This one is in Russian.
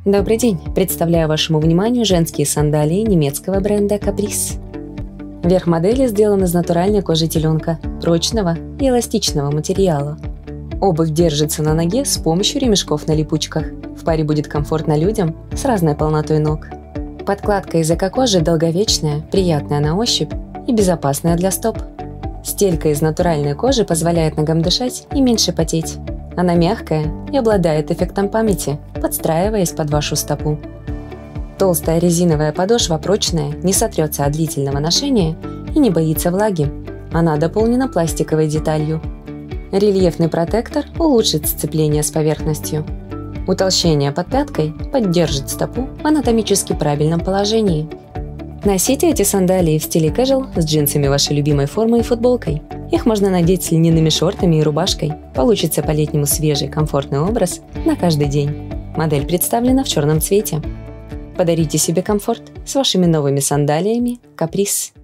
Добрый день! Представляю вашему вниманию женские сандалии немецкого бренда Caprice. Верх модели сделан из натуральной кожи теленка, прочного и эластичного материала. Обувь держится на ноге с помощью ремешков на липучках. В паре будет комфортно людям с разной полнотой ног. Подкладка из эко-кожи долговечная, приятная на ощупь и безопасная для стоп. Стелька из натуральной кожи позволяет ногам дышать и меньше потеть. Она мягкая и обладает эффектом памяти, подстраиваясь под вашу стопу. Толстая резиновая подошва прочная, не сотрется от длительного ношения и не боится влаги. Она дополнена пластиковой деталью. Рельефный протектор улучшит сцепление с поверхностью. Утолщение под пяткой поддержит стопу в анатомически правильном положении. Носите эти сандалии в стиле casual с джинсами вашей любимой формы и футболкой. Их можно надеть с льняными шортами и рубашкой. Получится по-летнему свежий, комфортный образ на каждый день. Модель представлена в черном цвете. Подарите себе комфорт с вашими новыми сандалиями Caprice.